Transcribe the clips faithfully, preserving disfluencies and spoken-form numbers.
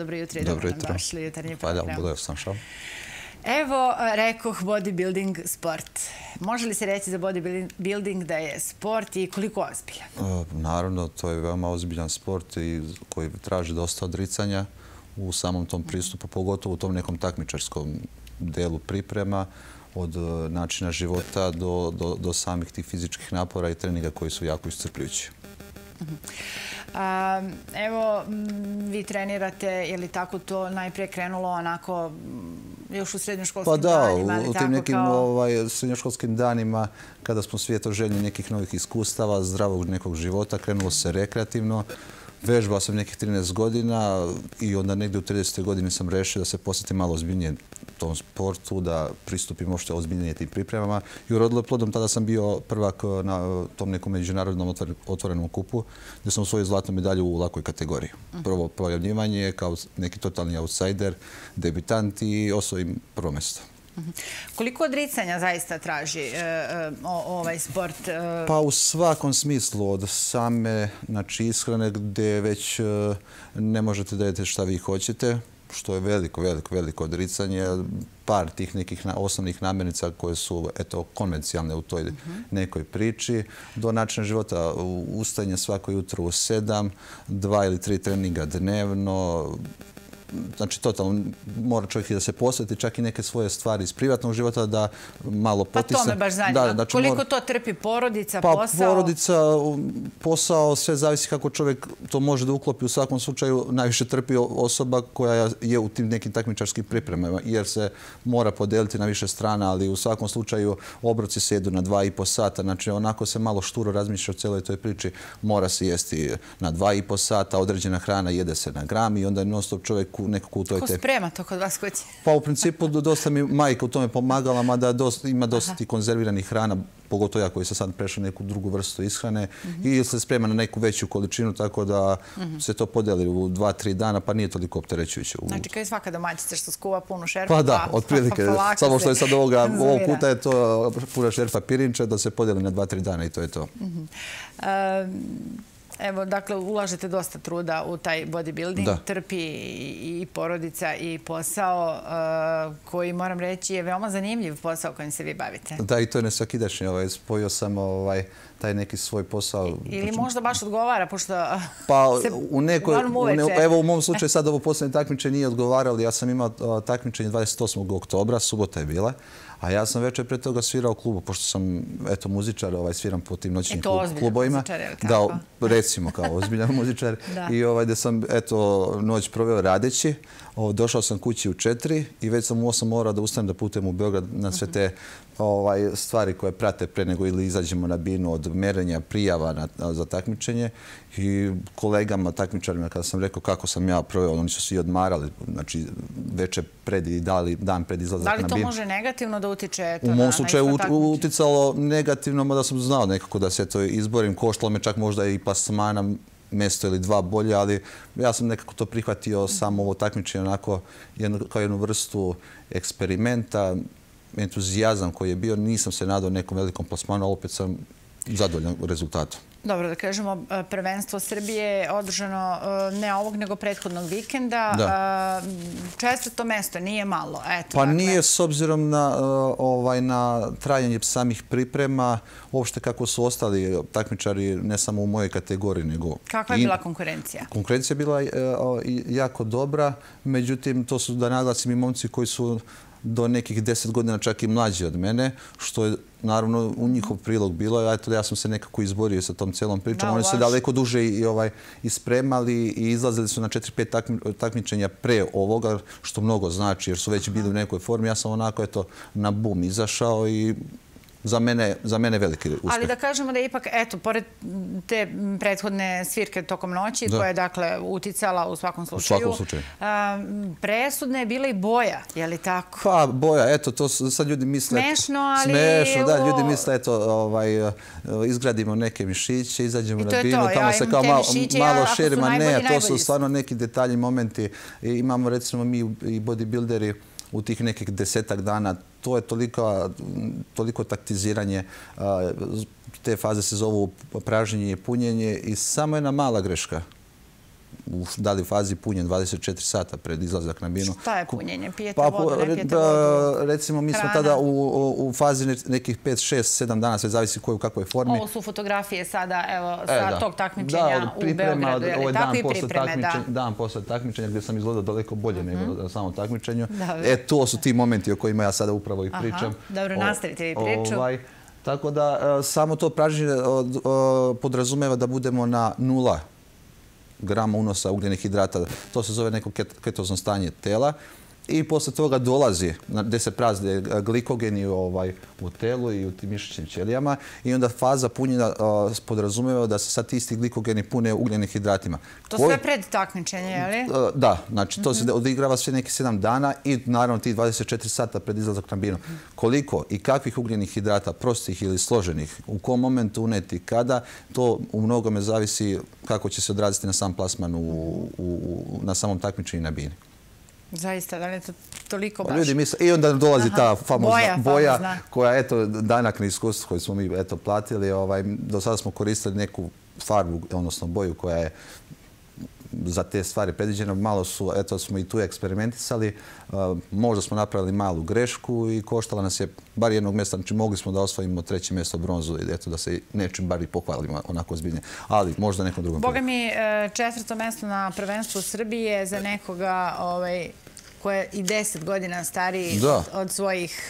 dobro jutro i dobro nam došli u jutarnji program. Pa da, sam šao. Evo, rekoh bodybuilding sport. Može li se reći za bodybuilding da je sport i koliko ozbiljan? Naravno, to je veoma ozbiljan sport koji traži dosta odricanja u samom tom pristupu, pogotovo u tom nekom takmičarskom delu priprema, od načina života do samih tih fizičkih napora i treninga koji su jako iscrpljujući. Evo, vi trenirate, je li tako to najprije krenulo onako još u srednjoškolskim danima? Pa da, u tim nekim srednjoškolskim danima kada smo svijetoželjni nekih novih iskustava, zdravog nekog života, krenulo se rekreativno. Vežbao sam nekih trinaest godina i onda negdje u tridesetoj godini sam rešio da se posvetim malo ozbiljnije tom sportu, da pristupim uopšte ozbiljnije tim pripremama. I urodilo je plodom, tada sam bio prvak na tom nekom međunarodnom otvorenom kupu gdje sam osvojio zlatnu medalju u lakoj kategoriji. Prvo pojavljivanje kao neki totalni outsider, debitant i osvojim prvo mjesto. Koliko odricanja zaista traži ovaj sport? Pa u svakom smislu, od same ishrane gdje već ne možete da jedete šta vi hoćete, što je veliko, veliko, veliko odricanje. Par tih nekih osnovnih namirnica koje su konvencionalne u toj nekoj priči, do načina života, ustajanje svako jutro u sedam, dva ili tri treninga dnevno. Znači, totalno mora čovjek i da se posveti, čak i neke svoje stvari iz privatnog života da malo potisne. Pa to me baš zanima. Koliko to trpi porodica, posao? Pa porodica, posao, sve zavisi kako čovjek to može da uklopi. U svakom slučaju najviše trpi osoba koja je u tim nekim takmičarskim pripremama, jer se mora podeliti na više strana, ali u svakom slučaju obroci se jedu na dva i po sata. Znači, onako se malo šturo razmišlja o cijeloj toj priči. Mora se jesti na dva i po sata, određena hrana jede se na gram i onda je non stop čovjek nekako u toj tebi. Ko sprema to kod vas kući? Pa u principu dosta mi majka u tome pomagala, mada ima dosta ti konzerviranih hrana, pogotovo ja koji sam sad prešao neku drugu vrstu ishrane i se sprema na neku veću količinu, tako da se to podeli u dva, tri dana, pa nije toliko opterećujuće. Znači kao i svaka domaćica što skuva punu šerpa? Pa da, otprilike. Samo što je sad ovog puta je to puna šerpa pirinča da se podeli na dva, tri dana i to je to. Evo, dakle, ulažete dosta truda u taj bodybuilding, trpi i porodica i posao koji, moram reći, je veoma zanimljiv posao kojim se vi bavite. Da, i to je nesvakidašnji. Spojio sam taj neki svoj posao. Ili možda baš odgovara, pošto se uglavnom uveče. Evo, u mom slučaju sad ovo posljednje takmičenje nije odgovaralo. Ja sam imao takmičenje dvadeset osmog oktobra, subota je bila. A ja sam večer pre toga svirao u klubu, pošto sam, eto, muzičar, sviram po tim noćnim klubovima. E to ozbiljan muzičar, je li tako? Da, recimo, kao ozbiljan muzičar. I gdje sam, eto, noć proveo radeći. Došao sam kući u četiri i već sam u osam morao da ustanem da putujem u Beograd na sve te stvari koje prate pre nego ili izađemo na binu od merenja prijava za takmičenje. I kolegama, takmičarima, kada sam rekao kako sam ja proveo, oni su svi odmarali, znači večer pred i dan pred izlazak na binu. Da li to može negativno da utiče na ishod takmičenja? U mom slučaju uticalo negativno, mada sam znao nekako da se to izborim. Koštalo me čak možda i plasmana mjesto ili dva bolje, ali ja sam nekako to prihvatio samo ovo takmičenje onako kao jednu vrstu eksperimenta, entuzijazam koji je bio. Nisam se nadao nekom velikom plasmanu, ali opet sam zadovoljan rezultatom. Dobro, da kažemo, prvenstvo Srbije je održano ne ovog, nego prethodnog vikenda. Četvrto mesto, nije malo. Pa nije, s obzirom na trajanje samih priprema, uopšte kako su ostali takmičari, ne samo u mojoj kategoriji, nego... Kakva je bila konkurencija? Konkurencija je bila jako dobra, međutim, to su, da naglasim, i momci koji su do nekih deset godina čak i mlađi od mene, što je naravno u njihov prilog bilo. Ja sam se nekako izborio sa tom cijelom pričom. Oni su daleko duže i spremali i izlazili su na četiri pet takmičenja pre ovoga, što mnogo znači jer su već bili u nekoj formi. Ja sam onako eto na bum izašao i za mene veliki uspjeh. Ali da kažemo da ipak, eto, pored te prethodne svirke tokom noći, koja je, dakle, uticala u svakom slučaju, presudna je bila i boja, je li tako? Pa, boja, eto, to sad ljudi misle... Smešno, ali... Smešno, da, ljudi misle, eto, izgradimo neke mišiće, izađemo na binu, tamo se kao malo širimo, ne, to su stvarno neki detalji, momenti. Imamo, recimo, mi i bodybuilderi u tih nekih desetak dana, to je toliko taktiziranje, te faze se zovu pražnjenje i punjenje i samo jedna mala greška da li u fazi punjen dvadeset četiri sata pred izlazak na binu. Šta je punjenje? Pijete vodu, ne pijete vodu? Recimo, mi smo tada u fazi nekih pet, šest, sedam dana, sve zavisi u kakvoj formi. Ovo su fotografije sada, evo, sa tog takmičenja u Beogradu, je li tako i pripreme, da? Dan posle takmičenja gdje sam izgledao daleko bolje nego na samom takmičenju. E, to su ti momenti o kojima ja sada upravo i pričam. Dobro, nastavite vi priču. Tako da samo to pražnjenje podrazumeva da budemo na nula grama unosa ugljenih hidrata. To se zove neko ketozno stanje tela. I posle toga dolazi gdje se prazne glikogeni u telu i u tim mišićnim ćelijama i onda faza punjenja podrazumeva da se sad ti isti glikogeni pune ugljenim hidratima. To sve pred takmičenje, je li? Da, znači to se odigrava sve neki sedam dana i naravno ti dvadeset četiri sata pred izlazak na binu. Koliko i kakvih ugljenih hidrata, prostih ili složenih, u kom momentu uneti, kada, to u mnogome zavisi kako će se odraziti na sam plasman na samom takmičenju i na bini. Zaista, da li je to toliko baš? Ljudi misle, i onda dolazi ta famozna boja koja, eto, danakne iskustvo koje smo mi, eto, platili. Do sada smo koristili neku farbu, odnosno boju koja je za te stvari predviđena. Malo su, eto, smo i tu eksperimentisali. Možda smo napravili malu grešku i koštala nas je bar jednog mjesta. Znači, mogli smo da osvojimo treće mjesto bronzu i eto, da se nečim bar i pohvalimo onako ozbiljnije. Ali možda nekom drugom. Boga mi, četvrto mjesto na prvenstvu Srbije za nekoga koja je i deset godina stariji od svojih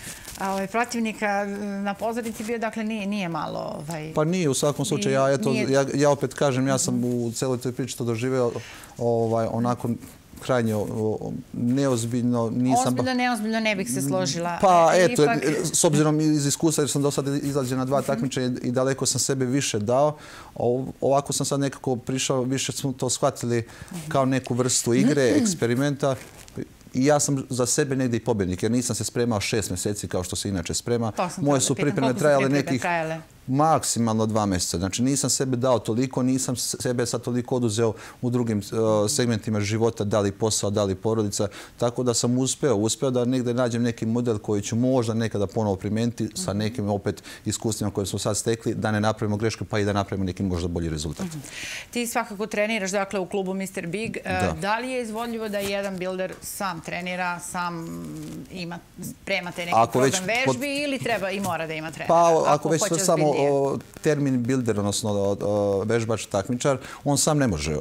protivnika na pozornici bio, dakle nije malo... Pa nije, u svakom slučaju. Ja opet kažem, ja sam u celoj toj priči to doživeo onako krajnje neozbiljno. Ozbiljno, neozbiljno ne bih se složila. Pa eto, s obzirom iz iskustva jer sam do sada izlazio na dva takmičenja i daleko sam sebe više dao. Ovako sam sad nekako prišao, više smo to shvatili kao neku vrstu igre, eksperimenta. I ja sam za sebe negdje i pobjednik, jer nisam se spremao šest mjeseci kao što se inače sprema. Moje su pripreme trajale nekih maksimalno dva mjeseca. Znači nisam sebe dao toliko, nisam sebe sad toliko oduzeo u drugim segmentima života, da li posao, da li porodica. Tako da sam uspeo, uspeo da negdje nađem neki model koji ću možda nekada ponovo primijeniti sa nekim opet iskustvima koje smo sad stekli, da ne napravimo grešku pa i da napravimo neki možda bolji rezultat. Ti svakako treniraš dakle u klubu mister Big. Da li je izvodljivo da jedan builder sam trenira, sam ima, spremate neki program vežbi ili treba i mora da ima trenera? Pa ako već samo termin builder, odnosno vežbač, takmičar, on sam ne može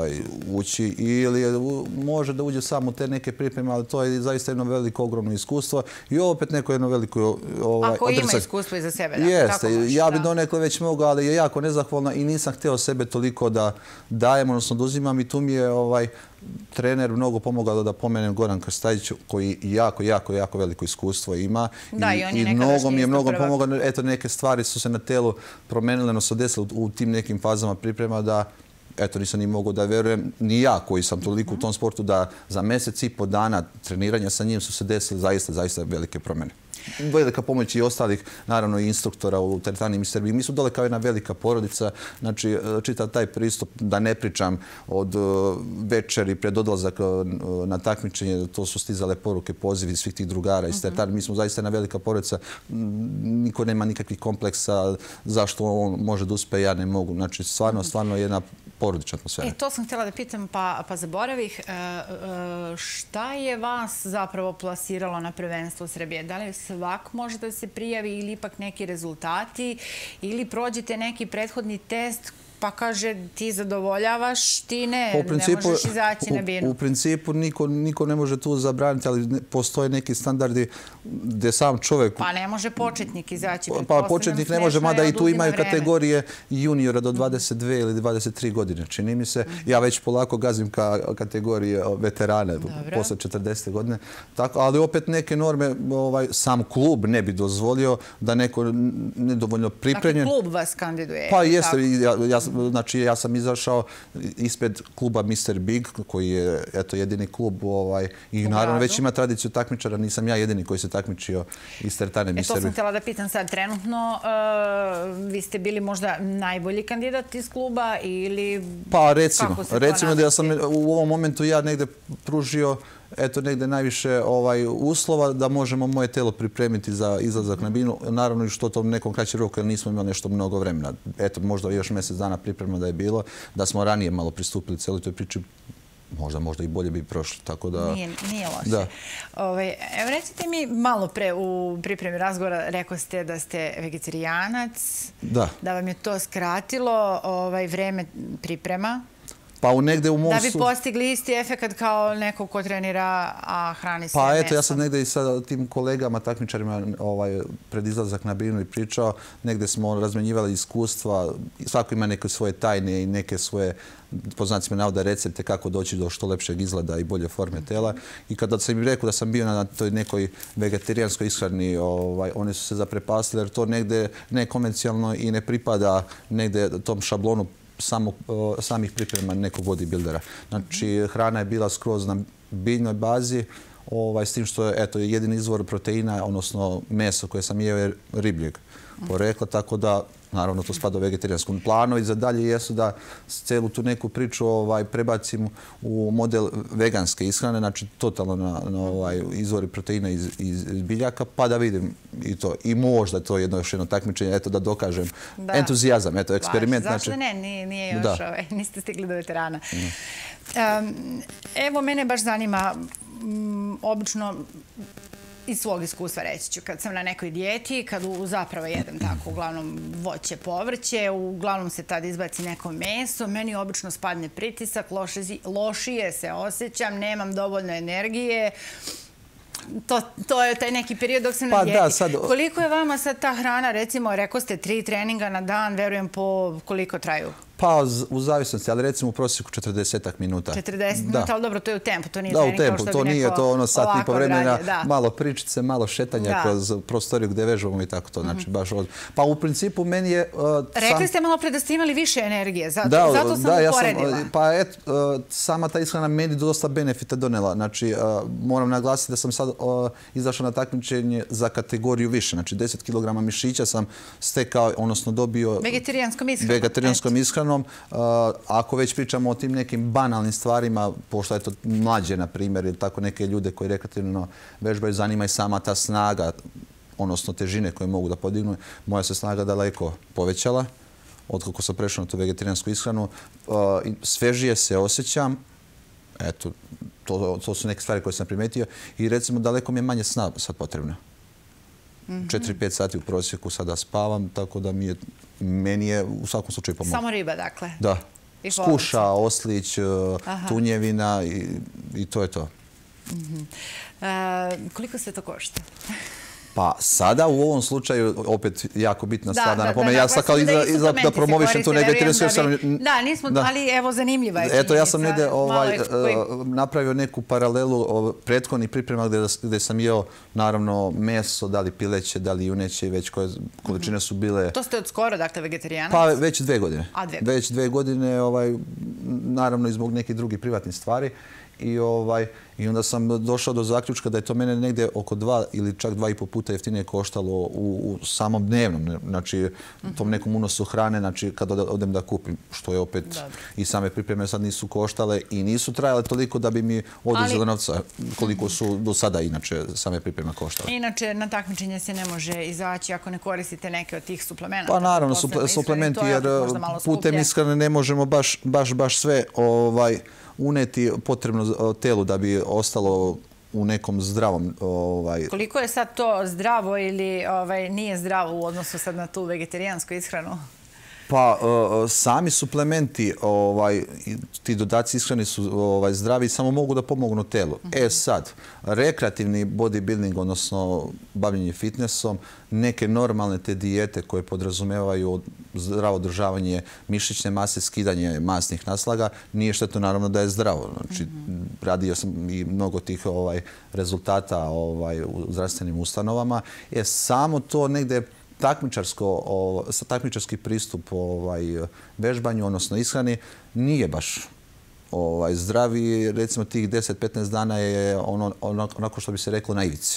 ući ili može da uđe samo u te neke pripreme, ali to je zaista jedno veliko, ogromno iskustvo i opet neko jedno veliko odricanje. Ako ima iskustvo iza sebe, da? Jeste, ja bi donekle već mogao, ali je jako nezahvalna i nisam hteo sebe toliko da dajem, odnosno da uzimam i tu mi je trener mnogo pomogao da pomenem Goran Krstajić koji jako, jako, jako veliko iskustvo ima. Da, i on je nekadašnji mi je mnogo pomogao. Eto, neke stvari su se na telu promenile, no se desile u tim nekim fazama priprema da eto, nisam ni mogao da verujem, ni ja koji sam toliko u tom sportu, da za mjesec i po dana treniranja sa njim su se desile zaista, zaista velike promjene. Velika pomoć i ostalih, naravno i instruktora u teretani mister Big. Mi su dole kao jedna velika porodica, znači čitav taj pristup, da ne pričam od večeri pred odlazak na takmičenje, to su stizale poruke, pozivi svih tih drugara iz teretani. Mi smo zaista jedna velika porodica, niko nema nikakvih kompleksa zašto on može da uspe, ja ne mogu. Znači stvarno, stvarno jedna porodična atmosfera. E, to sam htjela da pitam, pa zaboravih. Šta je vas zapravo plasiralo na prvenstvo Srbije? Da li svak može da se prijavi ili ipak neki rezultati ili prođete neki prethodni test pa kaže ti zadovoljavaš, ti ne, ne možeš izaći na binu. U principu niko ne može tu zabraniti, ali postoje neki standardi gdje sam čovjek... Pa ne može početnik izaći. Pa početnik ne može, mada i tu imaju kategorije juniora do dvadeset dve ili dvadeset tri godine. Čini mi se, ja već polako gazim ka kategorije veterane posle četrdesete godine. Ali opet neke norme sam klub ne bi dozvolio da neko nedovoljno pripremljen... Dakle, klub vas kandiduje. Pa jeste, ja sam Znači, ja sam izašao ispred kluba mister Big, koji je jedini klub i naravno već ima tradiciju takmičara. Nisam ja jedini koji se takmičio iz teretane mister Big. E, to sam htjela da pitam sad. Trenutno vi ste bili možda najbolji kandidat iz kluba ili... Pa recimo, recimo da sam u ovom momentu ja negde pružio eto negdje najviše ovaj, uslova da možemo moje telo pripremiti za izlazak na binu. Naravno i što to nekom kraći rok jer nismo imali nešto mnogo vremena. Eto, možda još mjesec dana priprema da je bilo, da smo ranije malo pristupili cijeloj toj priči. Možda, možda i bolje bi prošlo, tako da... Nije, nije loše. Ove, evo recite mi, malo pre u pripremi razgovora rekao ste da ste vegetarijanac, da, da vam je to skratilo ovaj, vreme priprema. Pa u negde u mom... Da bi postigli isti efekt kao neko ko trenira, a hrani se mesom. Pa eto, ja sam negde i sa tim kolegama, takmičarima ovaj, pred izlazak na binu i pričao. Negde smo razmenjivali iskustva. Svako ima neke svoje tajne i neke svoje, po znacima navoda, recepte kako doći do što lepšeg izgleda i bolje forme tela. I kada sam im rekao da sam bio na toj nekoj vegetarijanskoj ishrani, ovaj, oni su se zaprepastili jer to negde nekonvencionalno i ne pripada negde tom šablonu Samo, uh, samih priprema nekog bodybuildera. Znači, hrana je bila skroz na biljnoj bazi, ovaj, s tim što je eto, jedini izvor proteina, odnosno meso koje sam jeo je ribljeg porekla, tako da naravno to spada u vegetarijanskom planu i za dalje jesu da celu tu neku priču ovaj, prebacim u model veganske ishrane, znači totalno na, na ovaj, izvori proteina iz, iz biljaka, pa da vidim i to. I možda to jedno još jedno takmičenje, eto da dokažem. Da. Entuzijazam, eto, eksperiment. Zašto znači... ne? Nije, nije još, ovaj, niste stigli do veterana. Mm. Um, evo, mene baš zanima, um, obično iz svog iskustva reći ću, kad sam na nekoj dijeti, kad u, zapravo jedem tako, uglavnom voće, povrće, uglavnom se tad izbaci neko meso, meni obično spadne pritisak, loše, lošije se osjećam, nemam dovoljno energije. To, to je taj neki period dok sam pa na dijeti. Da, sad... Koliko je vama sad ta hrana, recimo, rekao ste tri treninga na dan, verujem po koliko traju? Pa u zavisnosti, ali recimo u prosjeku četrdesetak minuta. četrdeset minuta, ali dobro, to je u tempu, to nije da, trening u tempu, kao što to bi nije neko to ono sat i po vremena, da. Malo pričice, malo šetanja da. Kroz prostoriju gdje vežbamo i tako to. Znači, mm-hmm. baš od... Pa u principu meni je... Uh, Rekli sam... ste malo pre da ste imali više energije, zato, da, zato sam da, uporedila. Ja sam, pa et, uh, sama ta ishrana meni dosta benefita donela. Znači, uh, moram naglasiti da sam sad uh, izašao na takmičenje za kategoriju više. Znači, deset kilograma mišića sam stekao, odnosno dobio... Vegetarijanskom ishranom. Vegetarijanskom ishranom. Uh, ako već pričamo o tim nekim banalnim stvarima, pošto je to mlađe, na primjer, ili tako neke ljude koji rekreativno vežbaju, zanima i sama ta snaga, odnosno težine koje mogu da podignu. Moja se snaga daleko povećala od kako sam prešao na tu vegetarijansku ishranu. Uh, svežije se osjećam. Eto, to, to su neke stvari koje sam primetio. I recimo, daleko mi je manje sna sad potrebno. četiri do pet sati u prosjeku sada spavam, tako da mi je, meni je u svakom slučaju pomoglo. Samo riba, dakle? Da. Skuša, oslić, aha. tunjevina i, i to je to. Mm-hmm. e, koliko se to košta? Pa sada u ovom slučaju opet jako bitna da, stvar. Da, Napome, da, ja sam kao da, da, da promovišem tu negativu. Da, da, nismo, da. Ali evo zanimljiva je. Eto, ja sam negdje ovaj, napravio neku paralelu prethodnih priprema gdje, gdje sam jeo naravno meso, da li pileće, da li juneće, već koje količine su bile... To ste od skoro, dakle, vegetarijanac? Pa već dve godine. A, dve godine. Već dve godine, ovaj, naravno i zbog nekih drugih privatnih stvari. I, ovaj, I onda sam došao do zaključka da je to mene negdje oko dva ili čak dva i po puta jeftinije koštalo u, u samom dnevnom, znači mm-hmm. tom nekom unosu hrane, znači kad odem da kupim, što je opet Dobre. I same pripreme sad nisu koštale i nisu trajale toliko da bi mi oduzelo Ali... novca koliko su do sada inače same pripreme koštale. Inače, na takmičenje se ne može izaći ako ne koristite neke od tih suplemenata. Pa naravno, suple, suplementi, jer putem ishrane ne možemo baš, baš, baš sve ovaj, uneti potrebno telu da bi ostalo u nekom zdravom... Ovaj... Koliko je sad to zdravo ili ovaj, nije zdravo u odnosu sad na tu vegetarijansku ishranu? Pa uh, sami suplementi, ovaj, ti dodaci ishrani su ovaj, zdravi i samo mogu da pomognu telu. Mm-hmm. E sad, rekreativni bodybuilding, odnosno bavljenje fitnessom, neke normalne te dijete koje podrazumevaju zdravo održavanje mišićne mase, skidanje masnih naslaga, nije štetno naravno da je zdravo. Znači, mm-hmm. radio sam i mnogo tih ovaj, rezultata ovaj, u zdravstvenim ustanovama. E samo to negde takmičarsko, takmičarski pristup ovaj, vežbanju, odnosno ishrani, nije baš ovaj, zdravi. Recimo, tih deset do petnaest dana je ono, onako što bi se reklo na ivici.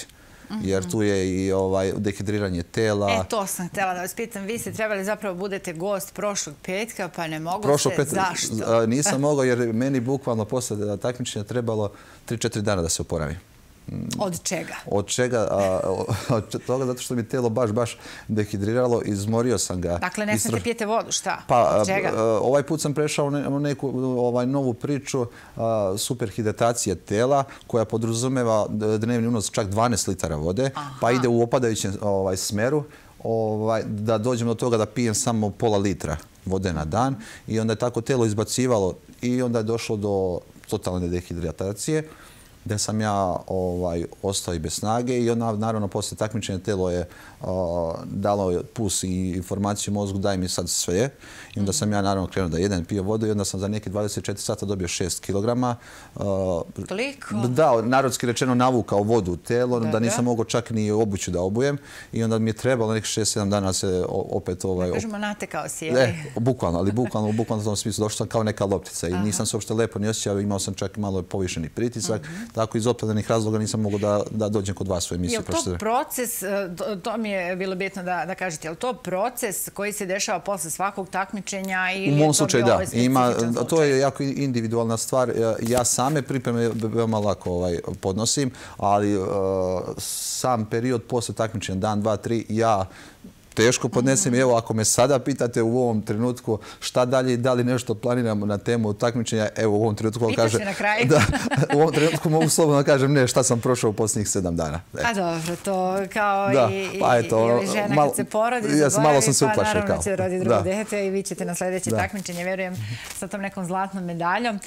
jer tu je i dehidriranje tela. E, to sam htjela da vas pitam. Vi ste trebali zapravo budete gost prošlog petka, pa ne mogu se. Zašto? Nisam mogao jer meni bukvalno posle takmičenja trebalo tri četiri dana da se oporavim. Od čega? Od čega? Od toga zato što mi tijelo baš, baš dehidriralo, izmorio sam ga. Dakle, ne smete pijete vodu, šta? Pa, od čega? Ovaj put sam prešao u neku novu priču superhidratacije tela koja podrazumeva dnevni unos čak dvanaest litara vode, pa ide u opadajućem smeru da dođem do toga da pijem samo pola litra vode na dan i onda je tako telo izbacivalo i onda je došlo do totalne dehidratacije gdje sam ja ostao i bez snage i onda naravno poslije takmičenja telo je dalo puls i informaciju mozgu daj mi sad sve i onda sam ja naravno krenuo da jedem, pio vodu i onda sam za neke dvadeset četiri sata dobio šest kilograma. Toliko? Da, narodski rečeno navukao vodu u telo, da nisam mogao čak ni obuću da obujem i onda mi je trebalo nekih šest sedam dana se opet... Da kažemo natekao si, jeli? Bukvalno, ali bukvalno u tom smislu došao sam kao neka loptica i nisam se uopšte lepo ni osjećao, imao sam čak malo povišeni pritisak, tako iz opravdanih razloga nisam mogao da dođem kod vas u emisiju. Je li to proces, to mi je bilo bitno da kažete, je li to proces koji se dešava posle svakog takmičenja ili u mom slučaju da. Ima, to je jako individualna stvar. Ja same pripreme veoma lako podnosim, ali sam period posle takmičenja, dan, dva, tri, ja teško podnesem. Evo, ako me sada pitate u ovom trenutku šta dalje i da li nešto planiramo na temu takmičenja, evo u ovom trenutku kažem... na kraju. Da, u ovom trenutku mogu slobodno kažem ne, šta sam prošao u posljednjih sedam dana. A dobro, to kao i žena kad se porodi, zaboravi, pa naravno će rodi drugo dete i vi ćete na sljedeće takmičenje, verujem, sa tom nekom zlatnom medaljom.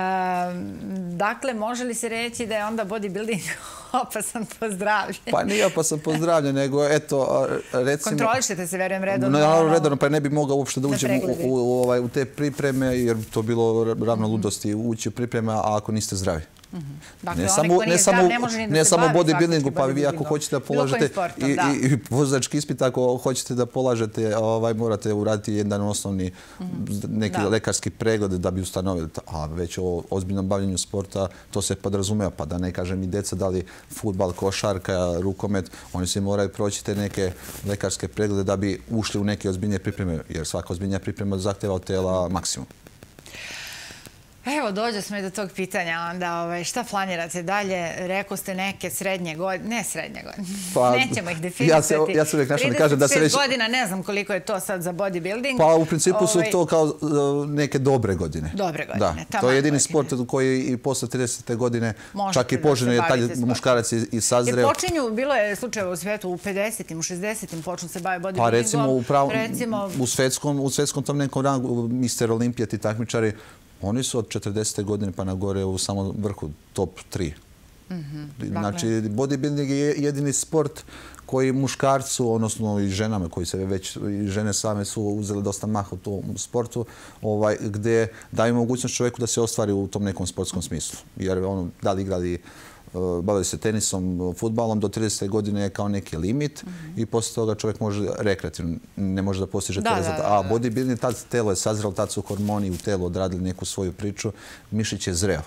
Dakle, može li se reći da je onda bodybuilding opasan po zdravlje? Pa nije opasan po zdravlje, nego eto, recimo... Kontrolišete se, verujem, redovno. Naravno, redovno, pa ne bi mogao uopšte da uđem u te pripreme, jer to bilo ravno ludosti ući u pripreme, a ako niste zdravi. Dakle, onaj ko nije zdrav ne može ni da se bavi. Ne samo bodybuildingu, pa vi ako hoćete da polažete i vozački ispit, ako hoćete da polažete, morate uraditi jedan osnovni neki lekarski pregled da bi ustanovili. A već o ozbiljnom bavljenju sporta to se podrazumeva, pa da ne kažem i deca da li fudbal, košarka, rukomet, oni se moraju proći te neke lekarske preglede da bi ušli u neke ozbiljnije pripreme, jer svaka ozbiljnija priprema zahteva od tela maksimum. Evo, dođe smo i do tog pitanja onda, šta planirate dalje? Rekao ste neke srednje godine, ne srednje godine, nećemo ih definisati. Ja se uvijek nešto ne kažem da se već... trideset šest godina, ne znam koliko je to sad za bodybuilding. Pa u principu su to kao neke dobre godine. Dobre godine, da. To je jedini sport koji i posle tridesete godine čak i poželjno je taj muškarac i sazreo. Jer počinju, bilo je slučajeva u svetu, u pedesetim, u šezdesetim počnu se baviti bodybuildingom. Pa recimo u svetskom tom nekom rangu mister Olimpijat i takmičari, oni su od četrdesete godine pa na gore u samom vrhu top tri. Znači, bodybuilding je jedini sport koji muškarcu, odnosno i ženama koji se već, i žene same su uzeli dosta maha u tom sportu, gdje daju mogućnost čovjeku da se ostvari u tom nekom sportskom smislu. Jer ono, da li igrali bavili se tenisom, fudbalom, do tridesete godine je kao neki limit i poslije toga čovjek može rekreativno, ne može da postiže te rezultate. A bodybuilding, tad telo je sazrelo, tad su hormoni u telu odradili neku svoju priču, mišić je zreo.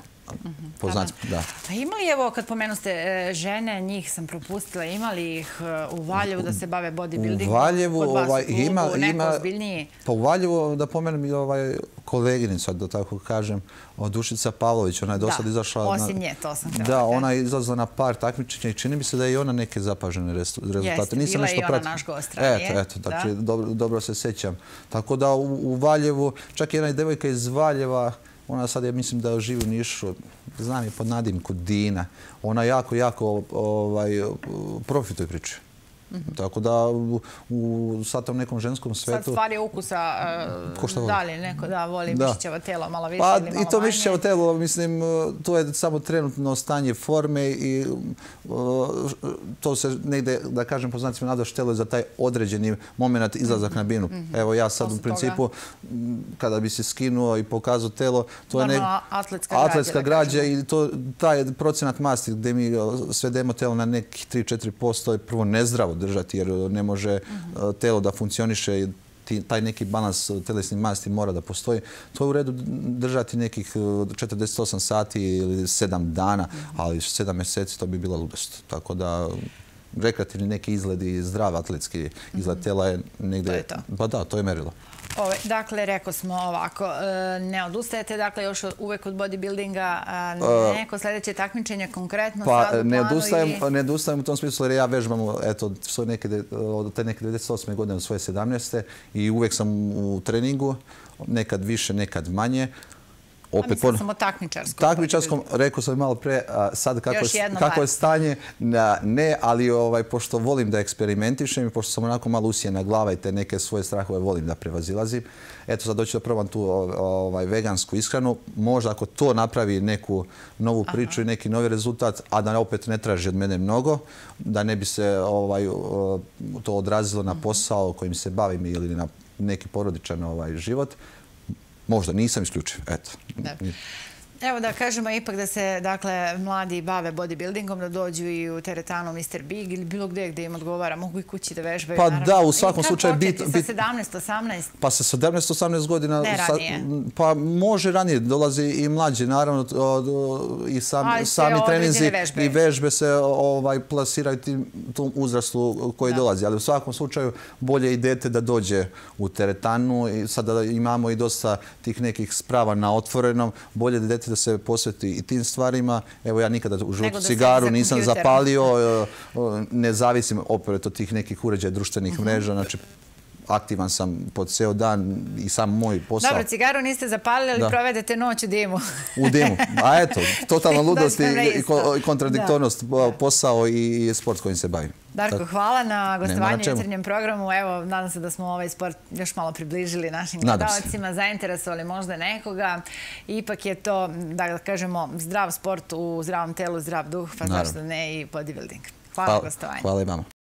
A ima li, evo, kad pomenuste žene, njih sam propustila, ima li ih u Valjevu da se bave bodybuildingom? U Valjevu ima, pa u Valjevu, da pomenem i koleginicu, da tako kažem, Dušica Pavlović, ona je do sad izašla... Da, osim nje, to sam htjela. Da, ona je izlazila na par takmičenja i čini mi se da je i ona neke zapažene rezultate. Jeste, bila je i ona naš gost ranije. Eto, eto, dakle, dobro se sećam. Tako da u Valjevu, čak i jedna devojka iz Valjeva, ona sad, ja mislim da živi u Nišu, znam je pod nadimku Dina. Ona jako, jako profituje priče. Tako da u sad tom nekom ženskom svetu... Sad stvar je ukusa, da li neko da voli mišićevo telo malo više ili malo manje? Pa i to mišićevo telo, mislim, to je samo trenutno stanje forme i to se negde, da kažem, po znacima navoda štelo za taj određeni moment izlazak na binu. Evo ja sad u principu, kada bi se skinuo i pokazao telo, to je atletska građa i taj procenat masti gdje mi svedemo telo na nekih tri do četiri posto je prvo nezdravo držati jer ne može telo da funkcioniše, taj neki balans telesnih masti mora da postoji. To je u redu držati nekih četrdeset osam sati ili sedam dana, ali sedam mjeseci to bi bila ludost. Tako da... rekreativni neki izgledi, zdrav atletski izgled tela je negdje... To je to. Pa da, to je merilo. Ove, dakle, rekao smo ovako, e, ne odustajete, dakle, još uvek od bodybuildinga, a neko sljedeće takmičenje konkretno pa, sad u ne planu odustajem, ili... ne odustajem u tom smislu jer ja vežbam eto, svoje neke, od te neke devedeset osme godine do svoje sedamnaeste i uvek sam u treningu, nekad više, nekad manje. Opet, a mislim samo takmičarskom. Takmičarskom, rekao sam malo pre, sad kako, je, kako je stanje, ne, ali ovaj, pošto volim da eksperimentišem i pošto sam onako malo usijena glava i te neke svoje strahove volim da prevazilazim, eto sad doću da probam tu ovaj, vegansku ishranu. Možda ako to napravi neku novu priču i neki novi rezultat, a da opet ne traži od mene mnogo, da ne bi se ovaj, to odrazilo na posao kojim se bavim ili na neki porodičan ovaj, život, možda nisam isključiv, eto. Evo da kažemo ipak da se, dakle, mladi bave bodybuildingom, da dođu i u teretanu mister Big ili bilo gdje gdje im odgovara, mogu i kući da vežbaju. Pa da, u svakom slučaju... Kako početi? Sa sedamnaest osamnaest? Pa sa sedamnaest osamnaest godina... Ne ranije? Pa može ranije, dolazi i mlađi, naravno, i sami treninzi i vežbe se plasiraju tom uzrastu koji dolazi. Ali u svakom slučaju bolje i dete da dođe u teretanu i sada imamo i dosta tih nekih sprava na otvorenom, bolje da dete da se posveti i tim stvarima. Evo ja nikada u životu cigaru nisam zapalio, ne zavisim opet od tih nekih uređaja društvenih mreža, znači aktivan sam po ceo dan i sam moj posao. Dobro, cigaru niste zapalili, ali provedete noć u dimu. U dimu. A eto, totalna ludost i kontradiktornost, posao i sport kojim se bavim. Darko, hvala na gostovanju u jutarnjem programu. Evo, nadam se da smo ovaj sport još malo približili našim gledalcima, zainteresovali možda nekoga. Ipak je to, da kažemo, zdrav sport u zdravom telu, zdrav duh, pa zašto ne i bodybuilding. Hvala na gostovanju. Hvala i vama.